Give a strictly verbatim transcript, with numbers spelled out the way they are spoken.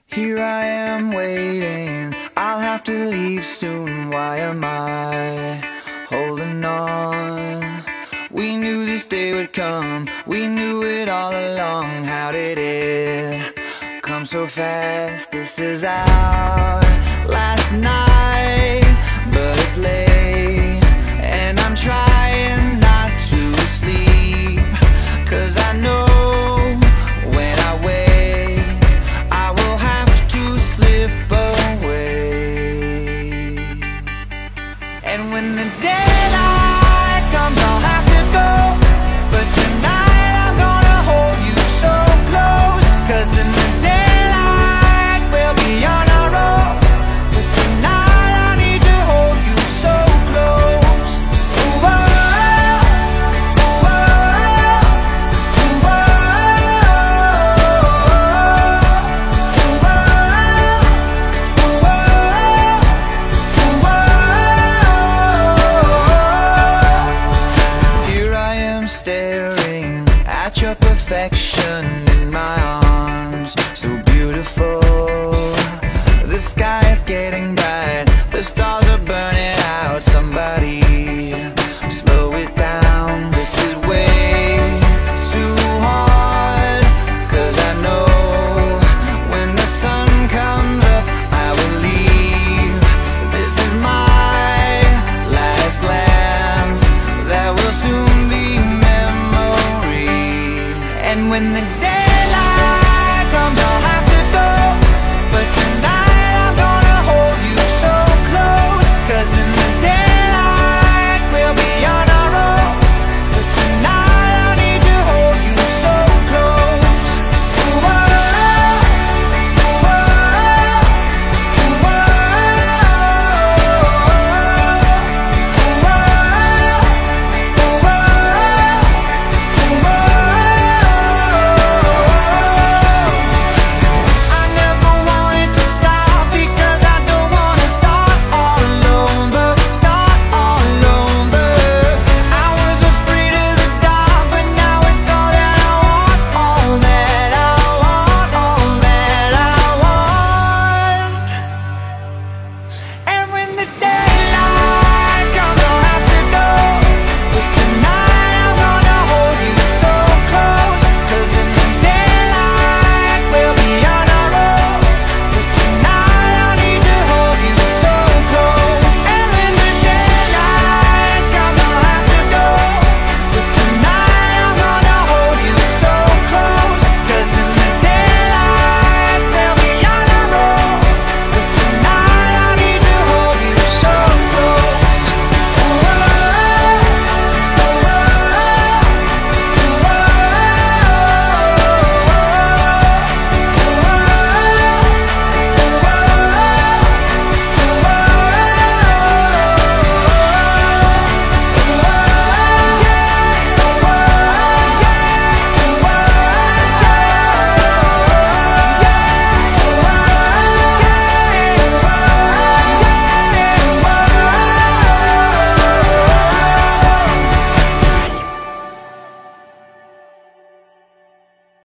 Here I am waiting, I'll have to leave soon. Why am I holding on? We knew this day would come, we knew it all along. How did it come so fast? This is our last night, but it's late and I'm trying not to sleep, 'cause I know when I wake I will have to slip away. And when the daylight comes I'll have to go, but tonight I'm gonna hold you so close, 'cause in the daylight we'll be on our own, but tonight I need to hold you so close. Ooh, oh, ooh, oh, ooh, oh, ooh, oh. Here I am staring at your perfection in my arms, so